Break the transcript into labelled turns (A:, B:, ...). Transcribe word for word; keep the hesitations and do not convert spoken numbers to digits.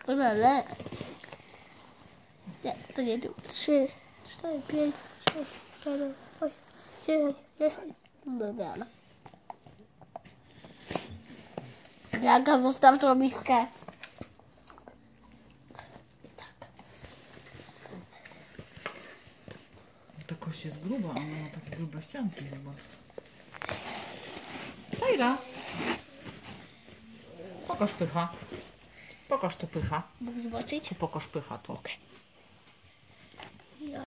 A: Lele. Nie, to nie tu. Trzy, cztery, pięć, sześć, siedem, osiem, dziewięć, dziesięć. Dobra. Jaka zostaw tą miskę.
B: Ta kość jest gruba, ona ma takie grube ścianki, zobacz. Hejra! Pokaż pycha. Pokaż tu pycha.
A: Mógł zobaczyć?
B: Pokaż pycha tu.
A: Okay.